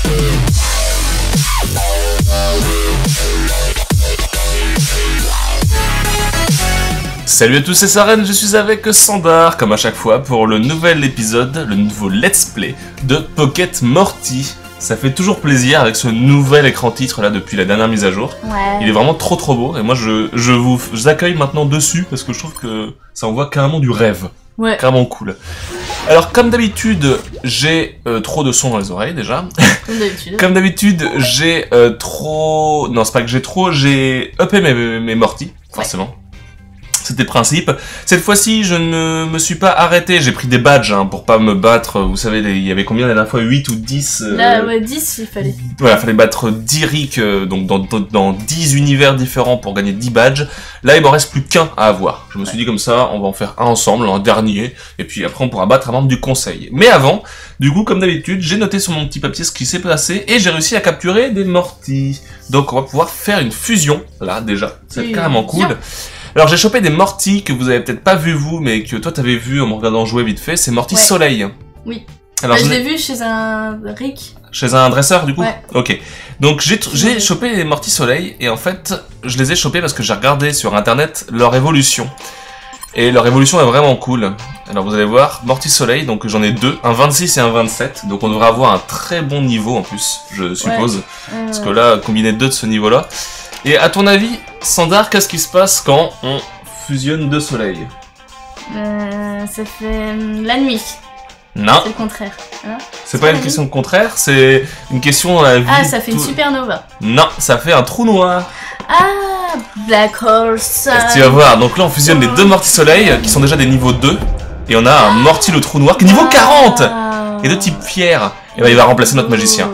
Salut à tous, c'est Saren, je suis avec Sandar, comme à chaque fois, pour le nouvel épisode, le nouveau let's play de Pocket Morty. Ça fait toujours plaisir avec ce nouvel écran titre là depuis la dernière mise à jour. Ouais. Il est vraiment trop beau et moi je vous accueille maintenant dessus parce que je trouve que ça envoie carrément du rêve. Ouais. Carrément cool. Alors comme d'habitude, j'ai trop de son dans les oreilles déjà. Comme d'habitude. Comme d'habitude, j'ai trop... Non, c'est pas que j'ai trop, j'ai uppé mes Morty, forcément. Ouais. C'était le principe. Cette fois-ci, je ne me suis pas arrêté. J'ai pris des badges hein, pour pas me battre. Vous savez, il y avait combien la dernière fois 8 ou 10 Là, ouais, 10, il fallait. Voilà, il fallait battre 10 Rick donc dans 10 univers différents pour gagner 10 badges. Là, il m'en reste plus qu'un à avoir. Je me suis dit comme ça, on va en faire un ensemble, un dernier. Et puis après, on pourra battre un membre du conseil. Mais avant, du coup, comme d'habitude, j'ai noté sur mon petit papier ce qui s'est passé. Et j'ai réussi à capturer des Morty. Donc, on va pouvoir faire une fusion. Là, déjà. C'est carrément cool. Alors j'ai chopé des Morty que vous avez peut-être pas vu vous, mais que toi t'avais vu en me regardant jouer vite fait, c'est Morty Soleil. Oui. Alors je l'ai vu chez un Rick. Chez un dresseur du coup. Ouais. Ok. Donc j'ai chopé les Morty Soleil et en fait je les ai chopés parce que j'ai regardé sur internet leur évolution. Et leur évolution est vraiment cool. Alors vous allez voir, Morty Soleil, donc j'en ai deux, un 26 et un 27, donc on devrait avoir un très bon niveau en plus, je suppose. Ouais. Parce que là, combiner deux de ce niveau-là. Et à ton avis, Sandar, qu'est-ce qui se passe quand on fusionne deux soleils? Ça fait la nuit. Non. C'est le contraire. Hein, c'est pas une question de contraire, c'est une question dans la vie. Ah, ça fait une supernova. Non, ça fait un trou noir. Ah, Black Hole Sun. Tu vas voir, donc là on fusionne les deux Morty Soleil qui sont déjà des niveaux 2. Et on a un Morty le trou noir qui est niveau 40 et de type pierre. Et ben il va remplacer notre magicien.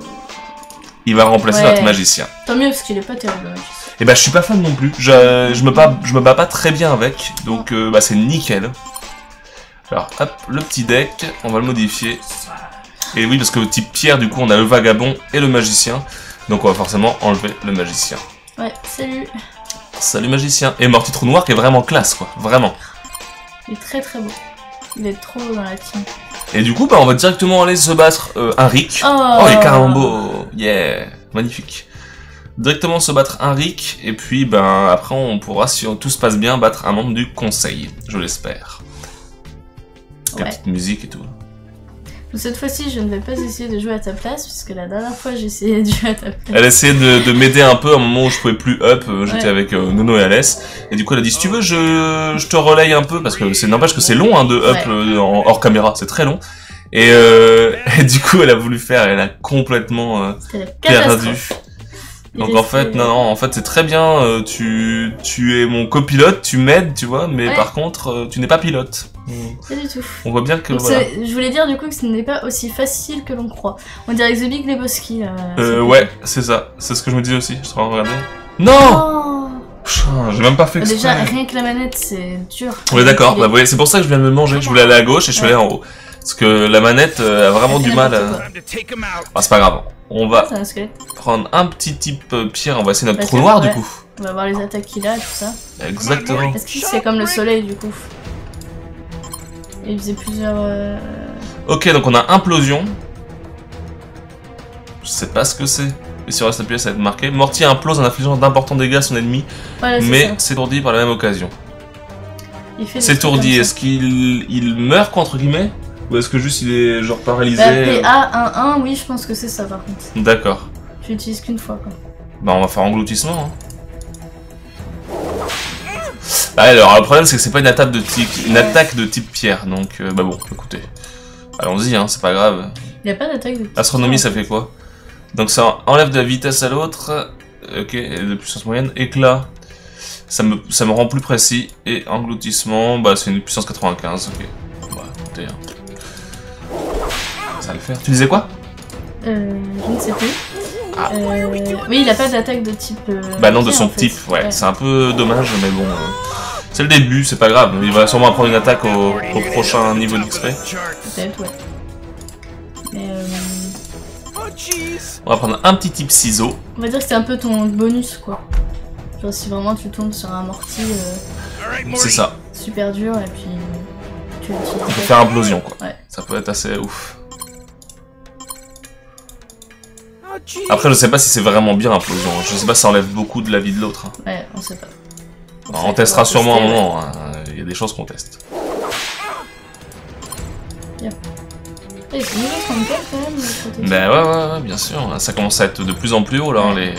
Il va remplacer notre magicien. Tant mieux, parce qu'il est pas terrible. Et bah je suis pas fan non plus. Je me bats pas très bien avec. Donc bah c'est nickel. Alors hop, le petit deck, on va le modifier. Et oui, parce que type pierre, du coup, on a le vagabond et le magicien. Donc on va forcément enlever le magicien. Ouais, salut. Salut magicien. Et Morty trou noir qui est vraiment classe, quoi. Vraiment. Il est très beau. Il est trop dans la team. Et du coup, bah, on va directement aller se battre un Rick. Oh, il est carrément beau. Yeah, magnifique. Directement se battre un Rick. Et puis, ben, après, on pourra, si tout se passe bien, battre un membre du conseil. Je l'espère. La petite musique et tout. Donc, cette fois-ci, je ne vais pas essayer de jouer à ta place, puisque la dernière fois, j'ai essayé de jouer à ta place. Elle essayait de m'aider un peu à un moment où je pouvais plus up. J'étais avec Nono et Alès. Et du coup, elle a dit, si tu veux, je te relaye un peu, parce que c'est n'empêche que c'est long hein, de up hors caméra, c'est très long. Et du coup, elle a voulu faire, elle a complètement perdu. Donc en fait, en fait c'est très bien, tu es mon copilote, tu m'aides, tu vois, mais par contre, tu n'es pas pilote. Pas du tout. On voit bien que... Donc, voilà. Je voulais dire du coup que ce n'est pas aussi facile que l'on croit. On dirait The Big Lebowski. Ouais, c'est ça, c'est ce que je me disais aussi, je suis en train de regarder. Non j'ai même pas fait exprès. Déjà, rien que la manette, c'est dur. Ouais d'accord, bah, ouais, c'est pour ça que je viens de me manger, je voulais aller à gauche et je suis allé en haut. Parce que la manette a vraiment du mal à... Ah, c'est pas grave. On va prendre un petit type pierre, on va essayer notre trou noir du coup. On va voir les attaques qu'il a, tout ça. Exactement. Est-ce que c'est comme le soleil du coup? Il faisait plusieurs... Ok, donc on a implosion. Je sais pas ce que c'est. Et si on reste appuyé, ça va être marqué. Morty implose en infligeant d'importants dégâts à son ennemi, voilà, mais s'étourdit par la même occasion. S'étourdit, est-ce qu'il meurt quoi, entre guillemets? Ou est-ce que juste il est genre paralysé? PA 1-1, oui, je pense que c'est ça par contre. D'accord. Je l'utilise qu'une fois quoi. Bah on va faire engloutissement. Hein. Ah, alors le problème c'est que c'est pas une attaque de type pierre, donc bah bon, écoutez. Allons-y, hein, c'est pas grave. Il n'y a pas d'attaque de type Astronomie ça fait quoi? Donc ça enlève de la vitesse à l'autre, ok, et de puissance moyenne, éclat. Ça me rend plus précis, et engloutissement, bah c'est une puissance 95, ok. Bah écoutez, hein. Ça va le faire. Tu disais quoi? Je ne sais plus. Oui, il a pas d'attaque de type... bah non, de son type, ouais. C'est un peu dommage, mais bon... c'est le début, c'est pas grave. Il va sûrement prendre une attaque au prochain niveau d'XP. Peut-être, ouais. Mais on va prendre un petit type ciseau. On va dire que c'est un peu ton bonus, quoi. Genre si vraiment tu tombes sur un Morty... c'est ça. Super dur, et puis... Tu peut faire implosion, quoi. Ouais. Ça peut être assez ouf. Après, je sais pas si c'est vraiment bien implosion. Je sais pas si ça enlève beaucoup de la vie de l'autre. Ouais, on sait pas. On testera sûrement un moment. Hein. Il y a des choses qu'on teste. Bien. Et c'est niveau 34 quand même. Ben ouais, bien sûr. Ça commence à être de plus en plus haut là. Hein, les...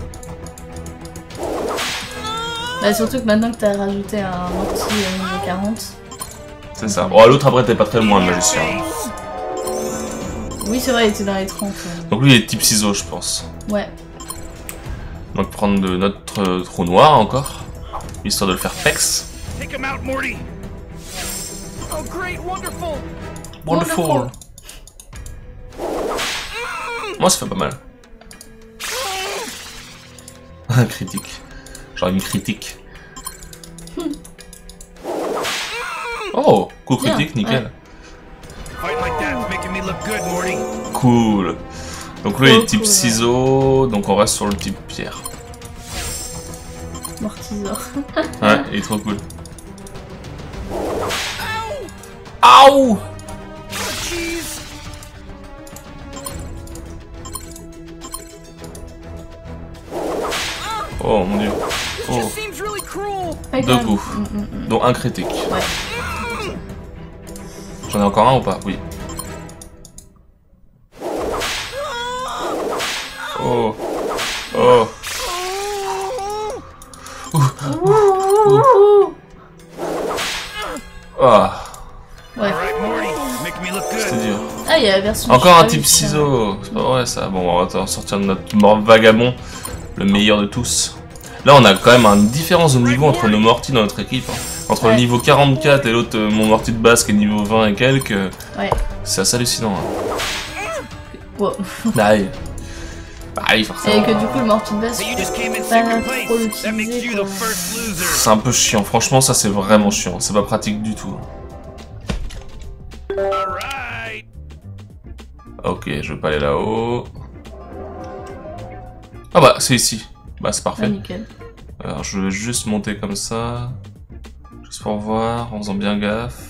Bah surtout que maintenant que t'as rajouté un mortier niveau 40. C'est ça. Bon, l'autre après t'es pas très loin, le magicien. Oui, c'est vrai, il était dans les 30. Donc lui il est type ciseaux, je pense. Ouais. Donc prendre de notre trou noir encore, histoire de le faire pex. Take him out, Morty. Oh great, wonderful. Wonderful. Moi ça fait pas mal. Un critique. Genre une critique. Oh, coup critique, nickel. Ouais. Fight like that's making me look good, Morty. Cool. Donc lui il est type Cool. ciseaux, donc on reste sur le type pierre. Mortisor. Ouais, il est trop cool. Aouh! Jeez. Oh mon dieu. Oh. Just seems really cruel. Ouais, Deux quand même. coups. Dont un critique. Ouais. J'en ai encore un ou pas? Oui. Oh. Oh. Ouh. Ah. Ouais. Alright, Morty, make me look C'est good. dur. Ah, il y a la version. Encore un Shredder, type tiens. ciseau. C'est pas vrai ça. Bon, on va sortir de notre mort vagabond. Le meilleur de tous. Là, on a quand même une différence de niveau entre nos mortis dans notre équipe. Hein. Entre le Ouais. niveau 44 et l'autre, mon morti de base qui est niveau 20 et quelques. Ouais. C'est assez hallucinant. Hein. Wow. Aïe. Aïe, Et forcément. que du coup, le mortier de base, But you just came in pas second trop place. That makes l'utiliser, you quoi. the first loser. C'est un peu chiant. Franchement, ça, c'est vraiment chiant. C'est pas pratique du tout. Alright. Ok, je vais pas aller là-haut. Ah bah, c'est ici. Bah, c'est Ah, parfait. nickel. Alors, je vais juste monter comme ça. Juste pour voir, en faisant bien gaffe.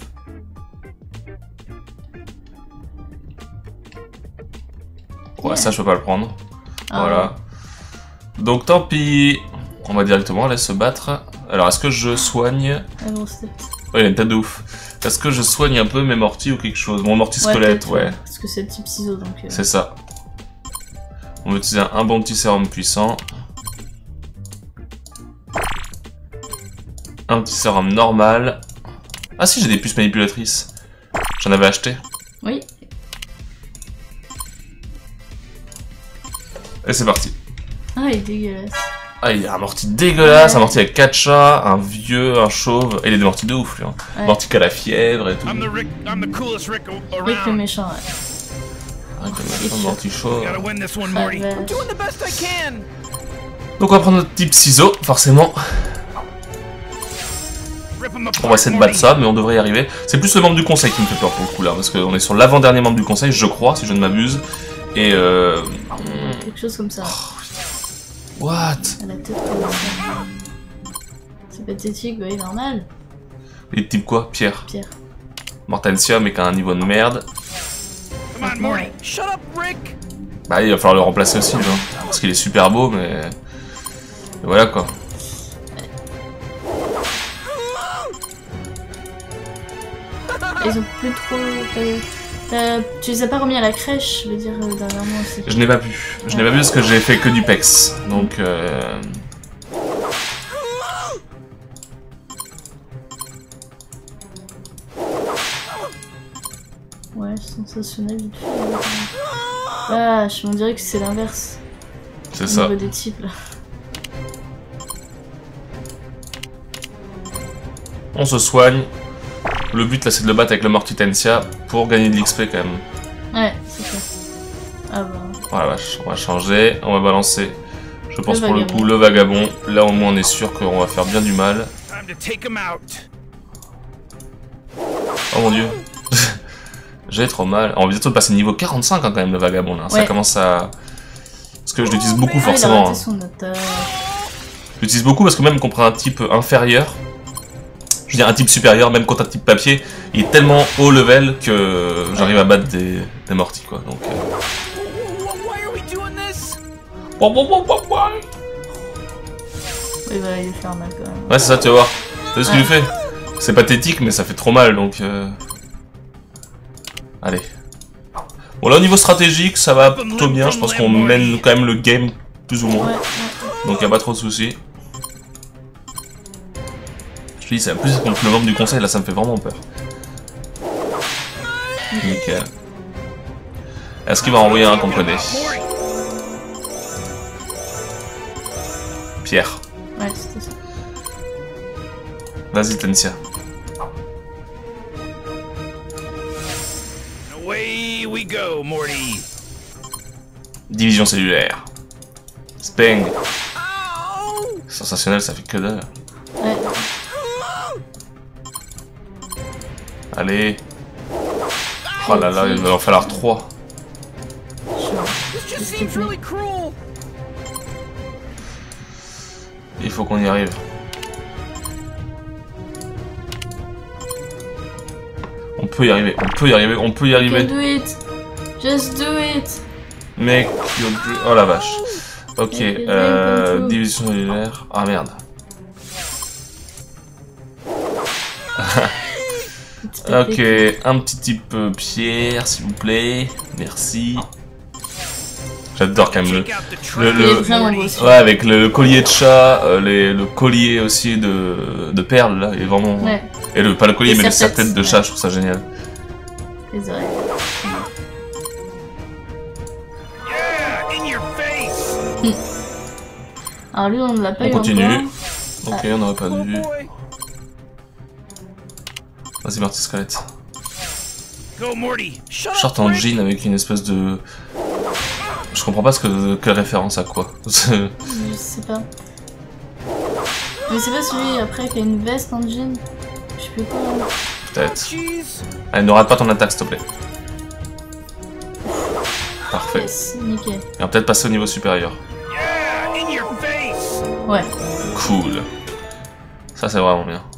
Ouais, Yeah. ça, je peux pas le prendre. Ah, Voilà. Donc, tant pis. On va directement aller se battre. Alors, est-ce que je soigne... La grosse tête. Ouais, il a une tête de ouf. Est-ce que je soigne un peu mes mortis ou quelque chose? Mon morti Ouais, squelette, peut-être, ouais. Parce que c'est le type ciseau, donc. C'est ça. On va utiliser un bon petit sérum puissant. Un petit sérum normal. Ah si, j'ai des puces manipulatrices. J'en avais acheté. Oui. Et c'est parti. Ah, il est dégueulasse. Ah, il y a un morti dégueulasse, Ouais. un morti avec 4 chats, un vieux, un chauve. Et il est des mortis de ouf, lui. Hein. Ouais. Morti qui a la fièvre et tout. I'm the coolest Rick Rick le around. méchant, ouais. Ah, comme un morti chauve. Gotta win this one, Ah, Morty. vache. I'm doing the best I can. Donc on va prendre notre type ciseau, forcément. Rip him apart, On va essayer de battre ça, mais on devrait y arriver. C'est plus le membre du conseil qui me fait peur pour le coup là, parce qu'on est sur l'avant-dernier membre du conseil, je crois, si je ne m'abuse. Et Quelque chose comme ça. What? À la tête comme ça. C'est pathétique, oui, normal. Et type quoi? Pierre. Pierre. Mortensia, mais qui a un niveau de merde. Come on, Morty. Shut up, Rick. Bah, il va falloir le remplacer aussi, lui, hein, parce qu'il est super beau, mais... Et voilà, quoi. Ils ont plus trop. Tu les as pas remis à la crèche, je veux dire, dernièrement aussi. Je n'ai pas pu. Je n'ai pas pu parce que j'ai fait que du pex. Donc, Ouais, sensationnel vite fait. Vache, on dirait que c'est l'inverse. c'est Au ça. niveau des types, là. On se soigne. Le but, là, c'est de le battre avec le Mortitensia pour gagner de l'XP, quand même. Ouais, c'est ça. Ah bah. Oh la vache, on va changer. On va balancer, je pense, Le pour le vagabond. coup, le vagabond. Là, au moins, on est sûr qu'on va faire bien du mal. Time to take him out. Oh mon dieu. J'ai trop mal. On va bientôt passer niveau 45 hein, quand même, le vagabond là. Ça Ouais. commence à... Parce que je l'utilise beaucoup Ah, il a forcément. raté Hein. son attaque. Je l'utilise beaucoup parce que même contre un type inférieur, je veux dire un type supérieur, même contre un type papier, il est tellement haut level que j'arrive à battre des mortis quoi. Donc, Why are we doing this? Bon, bon, bon, bon, bon. Oui, bah, il lui fait mal quand même. Ouais, c'est ça, tu vas voir. Tu sais ce qu'il lui fait? C'est pathétique, mais ça fait trop mal, donc... Allez. Bon, là, au niveau stratégique, ça va plutôt bien. Je pense qu'on mène quand même le game, plus ou moins. Ouais. Donc, y a pas trop de soucis. Je te dis, c'est plus contre le membre du conseil, là, ça me fait vraiment peur. Nickel. Est-ce qu'il va envoyer un qu'on connaît? Pierre. Ouais, c'était ça. Vas-y, Tensia. Away we go, Morty. Division cellulaire. Speng. Sensationnel, ça fait que dalle. Ouais. Allez. Oh là là, il va en falloir 3. This just seems really cruel. Il faut qu'on y arrive. On peut y arriver, on peut y arriver, on peut y You arriver. can do it. Just do it. Mec, oh la vache. Ok, Control. division cellulaire. Ah merde. Ok, un petit type pierre, s'il vous plaît. Merci. J'adore quand même Check out the Il est treasure, vraiment beau. Morty. celui-là. Ouais, avec le collier de chat, le collier aussi de perles, là, il est vraiment... Ouais, Et pas le collier, Les mais le serre-têtes, serre-tête de chat, je trouve ça génial. les oreilles. Yeah, in your face. Alors lui, on ne l'a pas On eu continue. encore. Ok, on aurait pas Oh dû. boy. Vas-y, Marty Squelette. Go, Morty. Shut up, Short en Frank. jean avec une espèce de... Je comprends pas quelle référence à quoi. Je sais pas. Mais c'est pas celui après qui a une veste en jean. Je sais plus quoi. Peut-être. Jeez. Allez, ne rate pas ton attaque, s'il te plaît. Parfait. Yes, nickel. Et on va peut-être passer au niveau supérieur. Yeah, in your face. Ouais. Cool. Ça, c'est vraiment bien.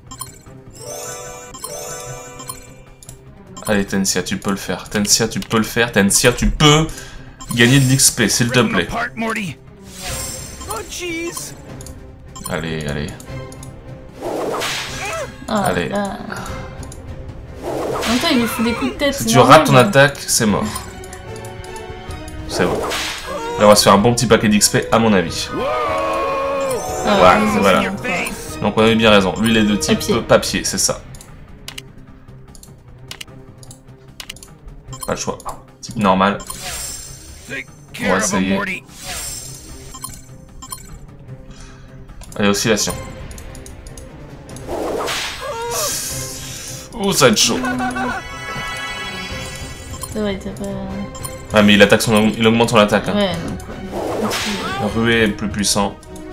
Allez, Tensia, tu peux le faire. Tensia, tu peux le faire. Tensia, tu peux gagner de l'XP, s'il te Rip 'em plaît. apart, Morty. Oh, jeez. Allez, allez. Ah, Allez. là. En même temps, il lui fout des coups de tête. Si c'est tu normal, rates ton mais- attaque, c'est mort. C'est bon. Là, on va se faire un bon petit paquet d'XP, à mon avis. Whoa. Ah, Ouais, ils ont voilà. In fait your un quoi. face. Donc on avait bien raison. Lui, il est de type Papier. papier, c'est ça. Pas le choix. Type normal. Take On va care of him, essayer. Morty. Allez, oscillation. Ouh, ça va être chaud. Ça va, t'as pas. Ah, mais il augmente son attaque. Hein. Ouais, donc ouais. Continue. Rué est plus puissant.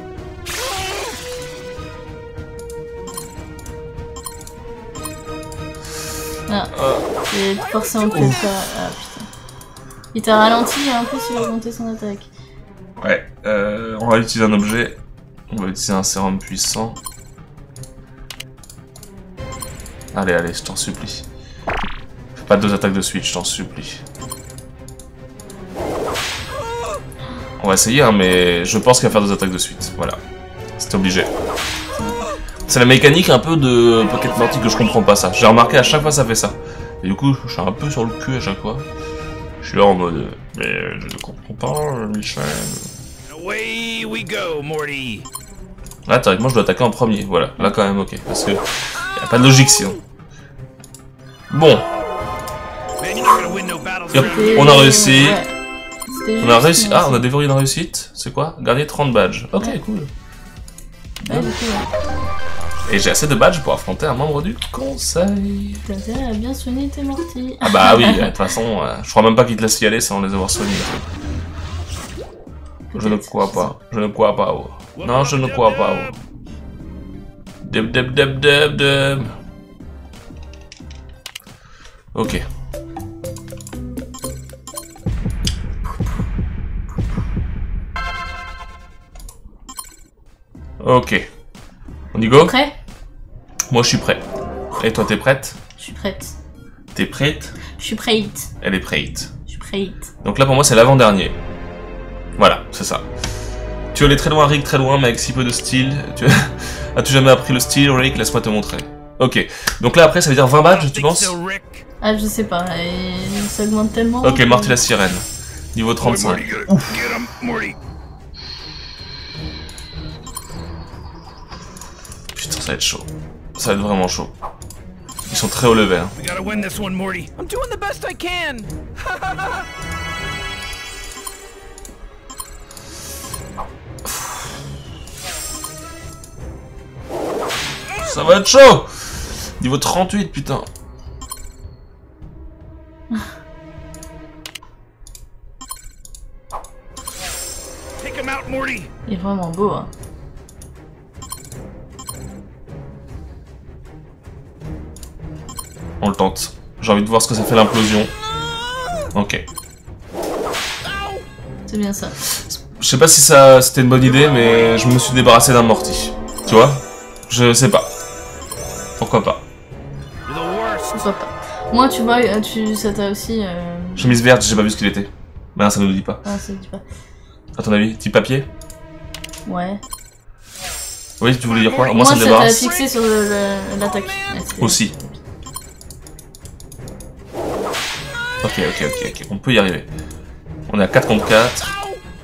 Ah, j'ai forcé un peu de pas. Ah putain. Il t'a ralenti et en plus il a augmenté son attaque. Ouais, on va utiliser un objet. On va utiliser un sérum puissant. Allez, allez, je t'en supplie. Fais pas 2 attaques de suite, je t'en supplie. On va essayer, hein, mais je pense qu'il va faire 2 attaques de suite. Voilà. C'est obligé. C'est la mécanique un peu de Pocket Morty que je comprends pas ça. J'ai remarqué à chaque fois ça fait ça. Et du coup, je suis un peu sur le cul à chaque fois. Je suis là en mode... Mais je ne comprends pas, Michel. Away we go, Morty. Là, théoriquement, je dois attaquer en premier. Voilà, là quand même, ok. Parce que y a pas de logique sinon. Bon, Man, you're not gonna win no battles Yep. around here. On a réussi. Ouais. C'était on a juste, réussi. mais Ah, on a c'est- déverrouillé une réussite. C'est quoi? Gagner 30 badges. Ok, Ouais. cool. Ouais, du coup, ouais. Et j'ai assez de badges pour affronter un membre du conseil. T'as intérêt à bien soigner tes mortis. Ah bah oui, de toute façon, je crois même pas qu'ils te laissent y aller sans les avoir soignés. Je ne crois pas. Je ne crois pas. Oh. Non, je ne crois pas. Oh. Deb deb deb deb deb. Ok. Ok. On y go? Prêt? Moi je suis prêt. Et toi t'es prête? Je suis prête. T'es prête? Je suis prête. Elle est prête. Je suis prête. Donc là pour moi c'est l'avant-dernier. Voilà, c'est ça. Tu allais très loin, Rick, très loin, mais avec si peu de style. As-tu jamais appris le style, Rick? Laisse-moi te montrer. Ok, donc là après ça veut dire 20 badges, tu penses? Ah, je sais pas, et ça augmente tellement. Ok, Morty la sirène. Niveau 35. Ouf. Putain, ça va être chaud. Ça va être vraiment chaud. Ils sont très haut level. Hein. We gotta win this one, Morty. I'm doing the best I can. Ça va être chaud. Niveau 38, putain. Take him out, Morty. Il est vraiment beau, hein. On le tente. J'ai envie de voir ce que ça fait l'implosion. Ok. C'est bien ça. Je sais pas si ça c'était une bonne idée, mais je me suis débarrassé d'un Morty. Tu vois? Je sais pas. Pourquoi pas? You're the worst. Pourquoi pas. Moi, tu vois, ça t'a aussi... Chemise verte, j'ai pas vu ce qu'il était. Ben ça ne nous dit pas. Ah, ça dit pas. À ton avis, petit papier? Ouais. Oui, tu voulais dire quoi? Au moins Moi, ça me ça t'a débarrasse. fixé sur l'attaque. Ouais, Aussi. Ok. On peut y arriver. On est à 4 contre 4.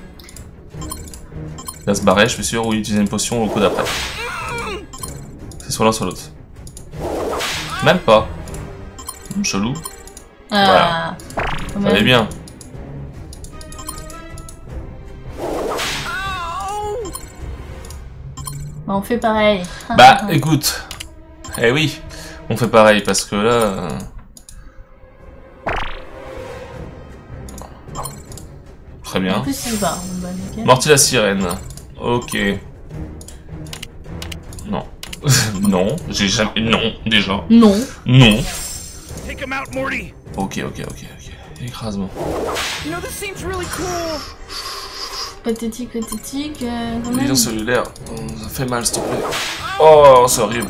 Il va se barrer, je suis sûr, ou utiliser une potion au coup d'après. C'est soit l'un soit l'autre. Même pas. Chelou. Ah, quand Ça allait même. bien. Bah, on fait pareil. Bah écoute. Eh oui. On fait pareil parce que là... Très En bien. plus, il se barre. Bah, nickel. Morty la sirène. Ok. Non. Non. J'ai jamais... Non, déjà. Non. Non. Take him out, Morty. Ok. Écrasement. You know, this seems really cool. Pathétique, quand même. Vision cellulaire. Ça fait mal, s'il te plaît. Oh, c'est horrible.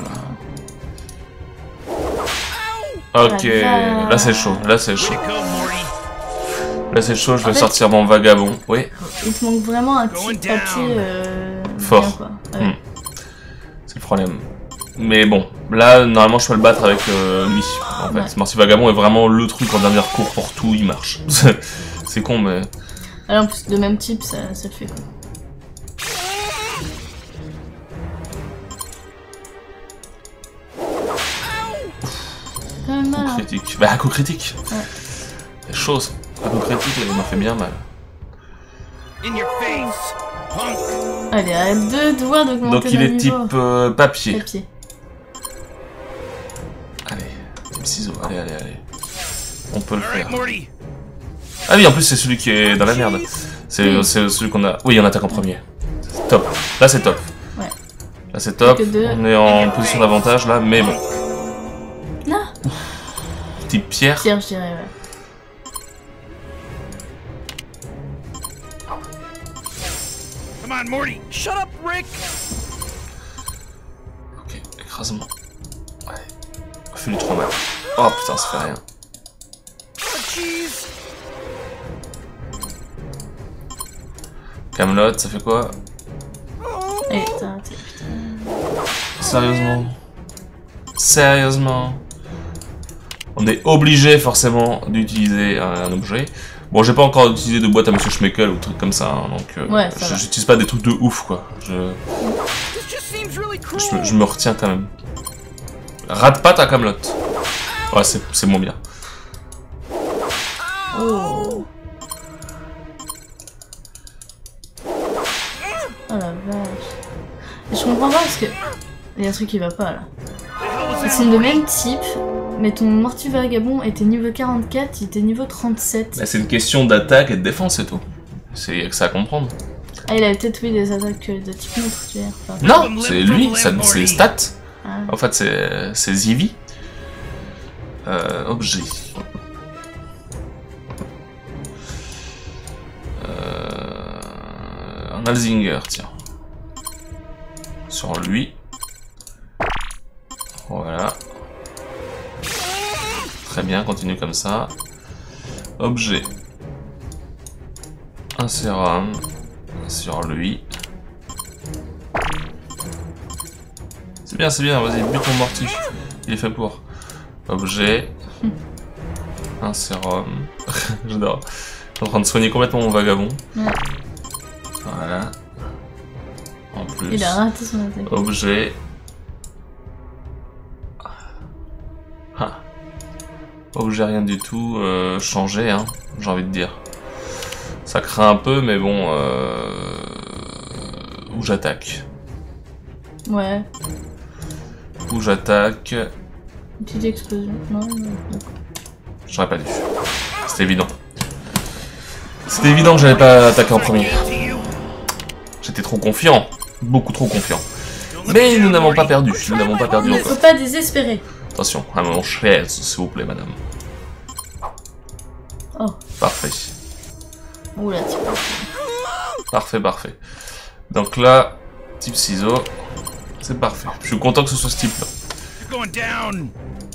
Ok. Là, c'est chaud. Way to go, Morty. Là, c'est chaud. Je vais En fait- sortir mon vagabond. Oui. Il te manque vraiment un petit Going papier Fort. bien, quoi. Ouais. Hmm. C'est le problème. Mais bon, là, normalement, je peux le battre avec lui. En fait, Ouais. Morty Vagabond est vraiment le truc en dernier recours pour tout. Il marche. C'est con, mais... Alors, en plus, de même type, ça le fait, quoi. Quand même mal, Coup hein. critique. Bah, coup critique. Ouais. C'est chose. Un coup critique, il m'a fait bien mal. In your face, punk. Allez, à 2 doigts d'augmenter Donc, il le est type niveau. papier. Papier. Allez, type ciseaux. Allez. On peut le All right, faire. Morty. Ah oui, en plus, c'est celui qui est dans la merde. C'est celui qu'on a... Oui, on attaque en premier. Top. Là, c'est top. Ouais. Là, c'est top. Plus que deux. On est en position d'avantage, là, mais bon. Non. Type pierre. Pierre, je dirais, ouais. Come on, Morty. Shut up, Rick. Ok, écrasement. Ouais. Fait du trop mal. Oh putain, ça fait rien. Oh, jeez. Camelot, ça fait quoi? Allez, t'as raté, putain. Sérieusement. On est obligé forcément d'utiliser un objet. Bon, j'ai pas encore utilisé de boîte à Monsieur Schmeckel ou truc comme ça, hein, donc Ouais, ça va. j'utilise pas des trucs de ouf, quoi. This just seems really cool. Je me retiens quand même. Rate pas ta Camelot. Ouais, c'est moins bien. Oh. Oh la vache. Je comprends pas parce que... Il y a un truc qui va pas là. Ils sont de même type, mais ton Morty Vagabond était niveau 44, il était niveau 37. Bah, c'est une question d'attaque et de défense, c'est tout. C'est que ça à comprendre. Ah, il avait peut-être oui des attaques de type neutre, tu veux dire. Enfin, Non, c'est lui, c'est les stats. ah. En fait, c'est Zivi. Objet. Un Alzinger, tiens. Sur lui. Voilà. Très bien, continue comme ça. Objet. Un sérum sur lui. C'est bien, vas-y, bute ton morty. Il est fait pour. Objet. Un sérum. J'adore. Je suis en train de soigner complètement mon vagabond. Ouais. Voilà. En plus. Il a raté son attaque. Objet. Ah. Objet, rien du tout. Changer, hein, j'ai envie de dire. Ça craint un peu, mais bon. Où j'attaque. Ouais. Où j'attaque. Une petite explosion. Non, d'accord. J'aurais pas dû. C'était évident. C'était évident que j'allais pas attaquer en premier. J'étais trop confiant. Beaucoup trop confiant. Mais nous n'avons pas perdu. Nous n'avons pas perdu Il ne encore. faut pas désespérer. Attention, à mon chaise, s'il vous plaît, madame. Oh. Parfait. Oula, tu peux. Parfait. Donc là, type ciseaux. C'est parfait. Je suis content que ce soit ce type-là. You're going down.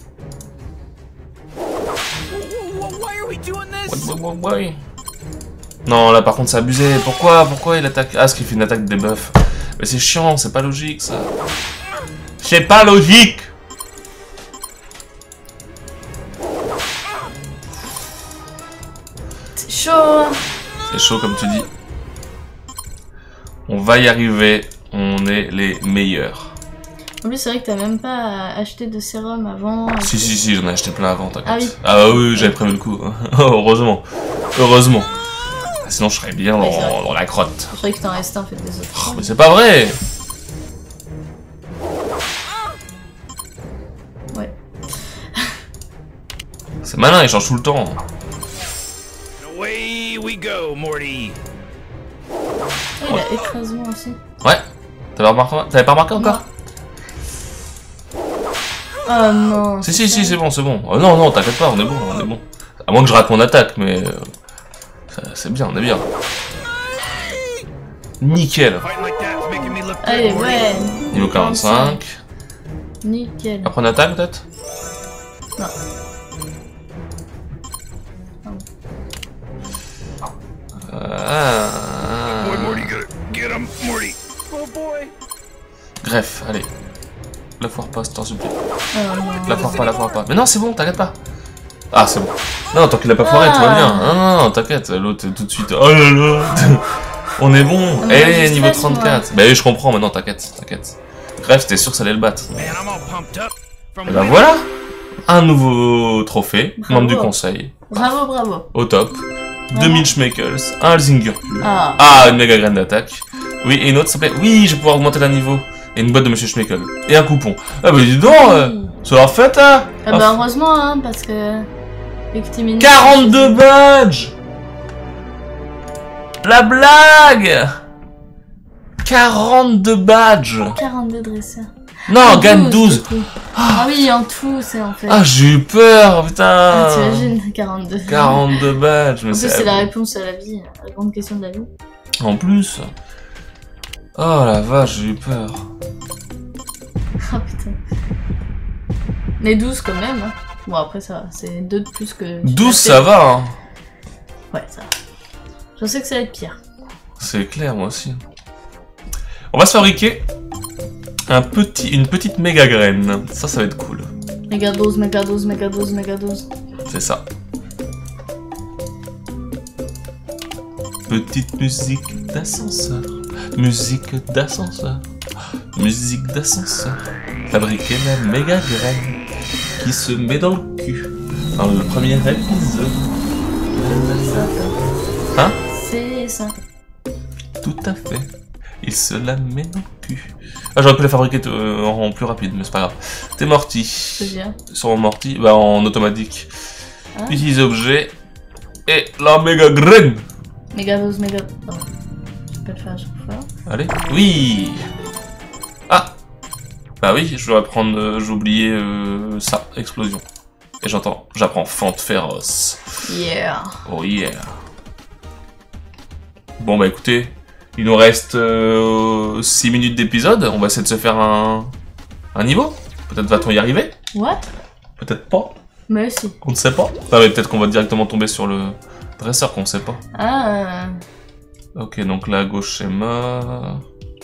Why are we doing this? Ouais. Non, là par contre c'est abusé. Pourquoi il attaque? Ah, parce qu'il fait une attaque de debuff. Mais c'est chiant, c'est pas logique ça. C'est pas logique. C'est chaud, hein. C'est chaud comme tu dis. On va y arriver. On est les meilleurs. En plus, c'est vrai que t'as même pas acheté de sérum avant. Si, j'en ai acheté plein avant, t'inquiète. Ah oui. Ah bah oui, j'avais prévu le coup. Heureusement. Sinon je serais bien Ouais, c'est vrai. dans la crotte. Je croyais que t'en restais en fait des autres. Oh, mais c'est pas vrai. Ouais. C'est malin, il change tout le temps. Away we go, Morty. Ah, il a écrasement aussi. Ouais. T'avais pas remarqué encore? Oh non. Si, c'est bon. Oh, non, t'inquiète pas, on est bon. À moins que je rate mon attaque, mais... c'est bien, on est bien. Nickel. Fighting like that's making me look good, Allez, Morty. ouais. Niveau 45. Nickel. Après une attaque, peut-être? Non. Boy, Morty, get him, Morty. Oh boy. Greffe, allez. La foire pas, t'en supplie. Oh, non. La foire pas. Mais non, c'est bon, t'inquiète pas. Ah, c'est bon. Non, tant qu'il a pas foiré, tout va bien. Non, t'inquiète, l'autre tout de suite. Oh là là. On est bon. Mais Eh, niveau stress, 34. Bah oui, je comprends, maintenant t'inquiète. Greffe, t'es sûr que ça allait le battre. Man, I'm all pumped up. From Et bah voilà. Un nouveau trophée, Bravo. membre du conseil. Bravo. Au top. 2000 Schmeckles, un Alzinger pur. Ah. Une méga graine d'attaque. Oui, et une autre, s'il te plaît. Oui, je vais pouvoir augmenter d'un niveau. Et une boîte de Monsieur Schmeckel. Et un coupon. Ah bah dis donc, ça leur fait, hein. Ah bah heureusement, hein, parce que... 42 badges. La blague. 42 badges. 42 dresseurs. Non, gagne 12. du coup. Ah oui, en tout, c'est en fait. Ah, j'ai eu peur, Ah, putain. t'imagines, 42. 42 badges, mais En plus, c'est c'est la réponse à la vie, la grande question de la vie. En plus. Oh la vache, j'ai eu peur. Ah putain. Mais 12 quand même, hein. Bon, après, ça va, c'est 2 de plus que... 12, ça va, hein. Ouais, ça va. Je sais que ça va être pire. C'est clair, moi aussi. On va se fabriquer une petite méga graine. Ça va être cool. Méga dose, méga dose, méga dose, méga dose. C'est ça. Petite musique d'ascenseur. Musique d'ascenseur. Musique d'ascenseur. Fabriquer la méga graine qui se met dans le cul. Dans le premier épisode. Hein? C'est ça. Tout à fait. Il se la met dans le cul. Ah, j'aurais pu la fabriquer en plus rapide, mais c'est pas grave. T'es morti. C'est bien. Sur mon morti, bah en automatique. Ah. Utilise objet. Et la méga graine. Méga dose, méga... Non. Je peux le faire à chaque fois. Allez. Oui. Ah. Bah oui, je dois prendre... j'ai oublié ça, explosion. Et j'apprends fente féroce. Yeah. Oh yeah. Bon bah écoutez, il nous reste 6 minutes d'épisode. On va essayer de se faire un niveau. Peut-être va-t-on y arriver. What? Peut-être pas. Mais si. On ne sait pas. Ah mais peut-être qu'on va directement tomber sur le dresseur qu'on ne sait pas. Ah. Ok, donc là à gauche c'est mort.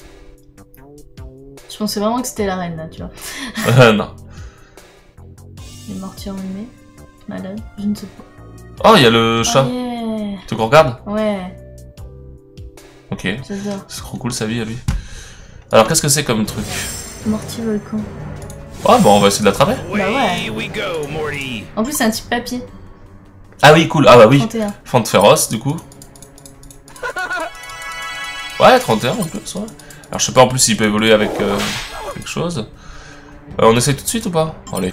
Je pensais vraiment que c'était la reine là, tu vois. Non. Les mortiers enrhumés. Malade, je ne sais pas. Oh, il y a le chat. Oh, yeah. Tu qu'on regarde? Ouais, Ok. j'adore. C'est trop cool sa vie à lui. Alors qu'est-ce que c'est comme truc? Mortier volcan. Ah bon, on va essayer de l'attraper. ouais. Away we go, Morty. En plus, c'est un type papier. Ah oui, cool. Ah bah oui. 31. Fente féroce, du coup. Ouais, 31 en plus, ouais. Alors je sais pas en plus s'il peut évoluer avec quelque chose. On essaye tout de suite ou pas? Allez.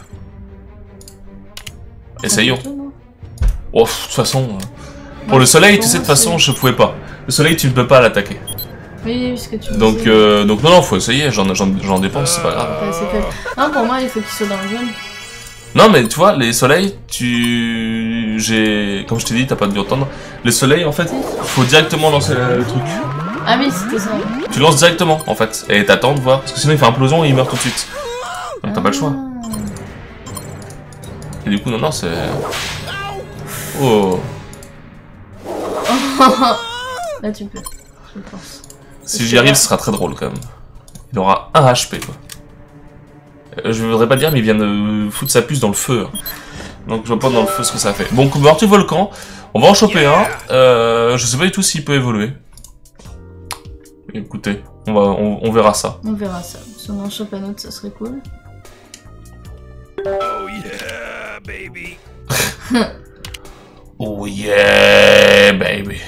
Essayons. Oh, de toute façon... Pour le soleil, tu sais, de toute façon, je pouvais pas. Le soleil, tu ne peux pas l'attaquer. Oui, ce que tu Donc non, faut essayer, j'en dépense, c'est pas grave. Ouais, c'est fait. Non, pour moi, il faut qu'il soit dans le jaune. Non, mais tu vois, les soleils, comme je t'ai dit, t'as pas dû entendre. Les soleils, en fait, faut directement lancer le truc. Ah oui, c'était ça. Tu lances directement, en fait, et t'attends de voir. Parce que sinon, il fait implosion et il meurt tout de suite. Donc t'as pas le choix. Et du coup, non, c'est... Oh. Là, tu peux, je pense. Si j'y arrive, ce sera très drôle, quand même. Il aura 1 HP, quoi. Je voudrais pas dire, mais il vient de foutre sa puce dans le feu. Hein. Donc je vois pas dans le feu ce que ça fait. Bon, mortier volcan, on va en choper un. Je sais pas du tout s'il peut évoluer. Écoutez, on verra ça. On verra ça. Si on en chope un autre, ça serait cool. Oh yeah, baby. Oh yeah, baby.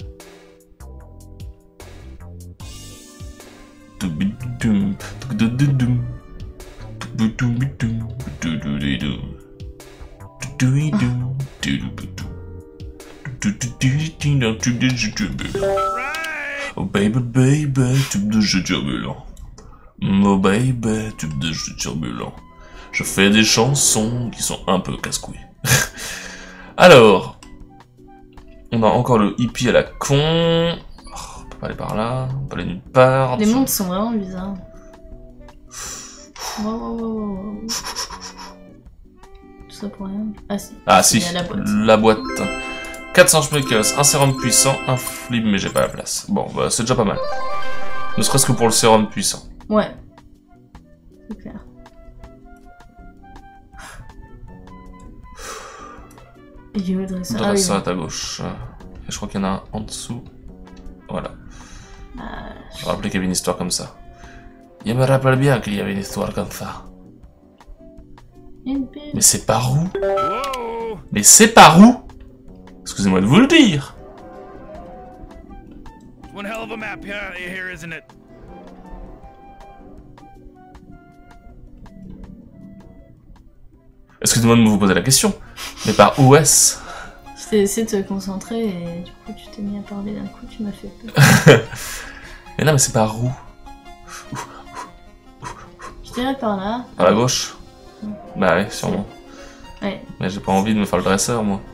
Oh baby, baby, tube de jeu turbulent. Oh baby, tube de jeu turbulent. Je fais des chansons qui sont un peu casse-couilles. Alors, on a encore le hippie à la con. Oh, on peut pas aller par là, on peut aller nulle part. Les mondes sont vraiment bizarres. Wow. Tout ça pour rien. Ah si. Ah si, Il y a la boîte. 400 schmeckles, un sérum puissant, un flip, mais j'ai pas la place. Bon, bah c'est déjà pas mal. Ne serait-ce que pour le sérum puissant. Ouais. C'est clair. Il y a le dresseur. Ah, oui, ça bon. à ta gauche. Et je crois qu'il y en a un en dessous. Voilà. Je me rappelais qu'il y avait une histoire comme ça. Je me rappelle bien qu'il y avait une histoire comme ça. Une pile. Mais c'est par où? Whoa. Mais c'est par où? Excusez-moi de vous le dire. One hell of a map here, isn't it? Excusez-moi de vous poser la question. Mais par où est-ce? J'ai essayé de te concentrer et du coup tu t'es mis à parler d'un coup, tu m'as fait peur. Mais non, mais c'est par où? Je dirais par là. Par la gauche? Bah ouais, sûrement. Ouais. Mais j'ai pas envie de me faire le dresseur, moi.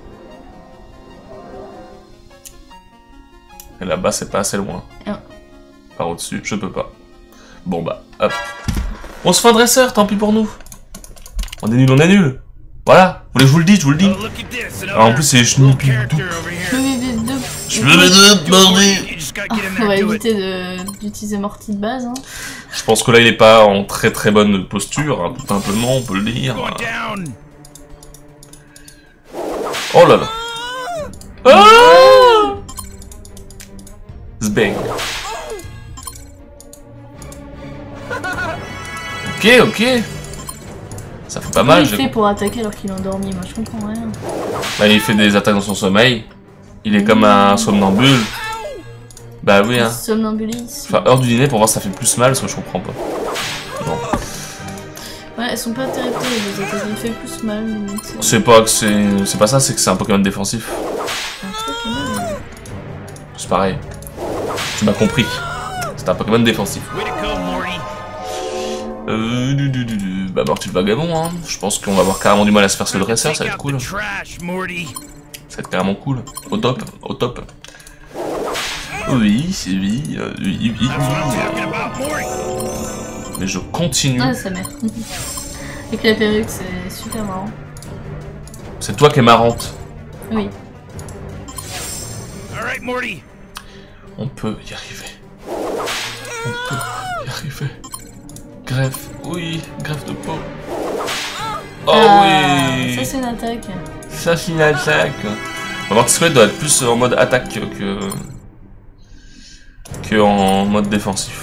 Et là-bas, c'est pas assez loin. Non. Par au-dessus, je peux pas. Bon bah, hop. On se fait un dresseur, tant pis pour nous. On est nul, on est nul. Voilà, vous voulez que je vous le dise, je vous le dis. Oh, look at this. Alors, en plus, c'est Schnippy. Je Je veux les deux, bordel. You just gotta get in On va there and do it. éviter d'utiliser Morty de base. Hein. Je pense que là, il est pas en très très bonne posture, hein, tout simplement, on peut le dire. Going down. Oh là là. Ah Zbang. Ok. Ça fait pas mal. Comment il fait pour attaquer alors qu'il est endormi? Moi je comprends rien. Bah, il fait des attaques dans son sommeil. Il est comme un somnambule. Bah oui, hein. Somnambulisme. Enfin, heure du dîner pour voir si ça fait plus mal, parce que je comprends pas. Bon. Ouais, elles sont pas terribles les attaques, il fait plus mal. limite. C'est pas que c'est pas ça, c'est que c'est un Pokémon défensif. Un truc énorme. C'est pareil. Tu m'as compris. C'est un Pokémon défensif. Way to go, Morty. Bah, Morty le vagabond, hein. Je pense qu'on va avoir carrément du mal à se faire ce dresseur, ça va être Take cool. out the trash, Morty. Ça va être carrément cool. Au top, au top. Oui, c'est oui. That's what I'm talking about, Morty. Mais je continue. Ah, sa mère. Avec la perruque, c'est super marrant. C'est toi qui es marrante. Oui. All right, Morty. On peut y arriver. On peut y arriver. Greffe, oui, greffe de peau. Oh oui. Ça c'est une attaque. Ça c'est une attaque. La Mortis Squelette doit être plus en mode attaque que en mode défensif.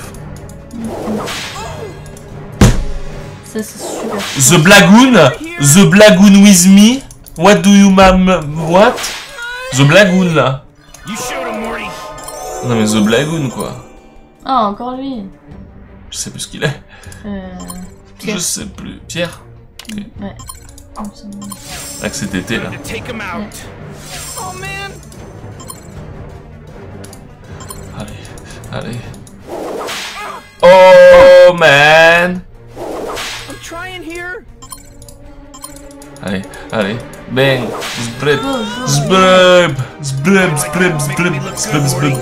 Ça c'est super. The Blagoon with me. What do you what? The Blagoon là. You showed him, Morty. Non mais The Blagoon quoi. Ah, encore lui. Je sais plus ce qu'il est. Pierre. Je sais plus. Pierre. Okay. Ouais. Avec cet été là. To take him out. Oh man. Allez. Oh man. I'm trying here. Allez. Bang. Zbreb. Go, go, Zbreb. Zbreb.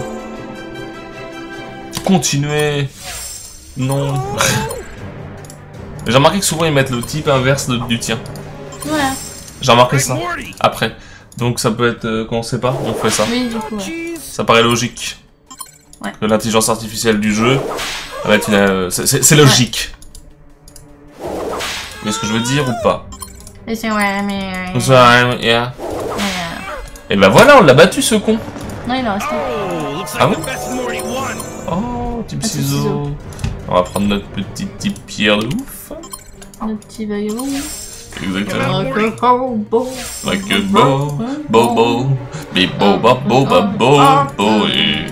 Continuez. Non. J'ai remarqué que souvent ils mettent le type inverse du tien. Ouais. J'ai remarqué Hey, ça. Morty. Après. Donc ça peut être, quand on sait pas, on fait ça. Oui, du coup, ouais. Jeez. Ça paraît logique. Ouais. Que l'intelligence artificielle du jeu va être une... c'est logique. Mais est-ce que je veux dire ou pas? Et c'est ouais, mais. Yeah. Et bah voilà, on l'a battu ce con. Non, il en reste un. Oh, looks like Ah the bon? best Morty won. Oh, type Ah, c'est ciseaux. ciseaux. On va prendre notre petite type pierre de ouf. Le petit vagabond. Exactement. Bobo. Like a bobo. Bibo, babo, babo, boy.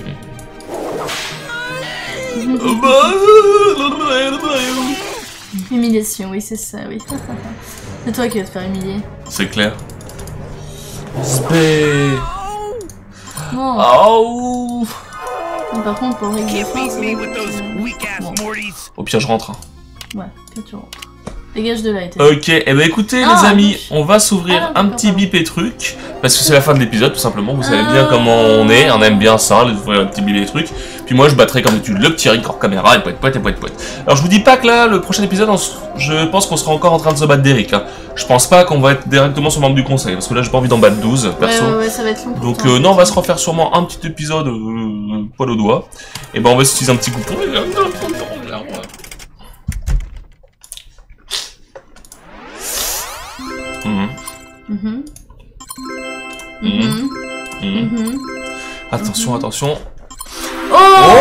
Humiliation, oui, c'est ça, oui. C'est toi qui vas te faire humilier. C'est clair. Zbé. Non. Oh. Mais par contre, pour régler Can't ça, beat c'est me vrai with que- those weak ass Bon. Mortys. Au pire, je rentre. Ouais, que tu rentres. Dégage de là, était. Ok, et ben écoutez Ah, les amis, oui. on va s'ouvrir Ah, un d'accord, petit pardon. bip et truc, parce que c'est la fin de l'épisode tout simplement, vous savez Ah. bien comment on est, on aime bien ça, les ouvrir un petit bip et truc, puis moi je battrai comme d'habitude le petit ring hors caméra, et poète. Alors je vous dis pas que là, le prochain épisode, je pense qu'on sera encore en train de se battre d'Eric, hein. Je pense pas qu'on va être directement sur le membre du conseil, parce que là j'ai pas envie d'en battre 12, perso. Ouais, ça va être long. pour Donc toi. non, on va se refaire sûrement un petit épisode poil au doigt, et ben on va utiliser un petit coupon. Mhm. Mhm. Mhm. Mhm. Attention. Oh,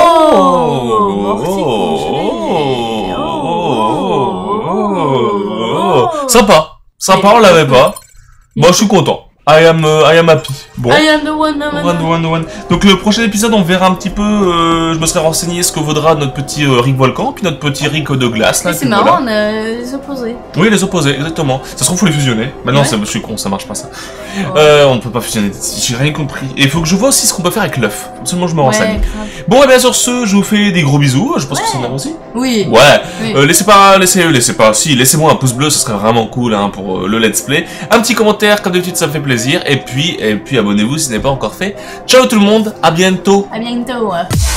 Sympa, on l'avait pas. Moi je suis content. I am happy. Bon. I am the one. Donc le prochain épisode on verra un petit peu, je me serai renseigné ce que vaudra notre petit Rick Volcan, puis notre petit Rick de glace là. C'est puis marrant, voilà. on a les opposés. Oui, les opposés, exactement. Ça se trouve faut les fusionner. Mais non, Ouais. je suis con, ça marche pas ça. Oh. On ne peut pas fusionner, j'ai rien compris. Et il faut que je vois aussi ce qu'on peut faire avec l'œuf. Absolument je me renseigne. Ouais, grave. Bon et bien sur ce, je vous fais des gros bisous, je pense que c'est bon aussi. Oui. Ouais, Oui. laissez-moi un pouce bleu, ce serait vraiment cool hein, pour le let's play. Un petit commentaire, comme d'habitude ça me fait plaisir. Et puis abonnez-vous si ce n'est pas encore fait. Ciao tout le monde, à bientôt. À bientôt.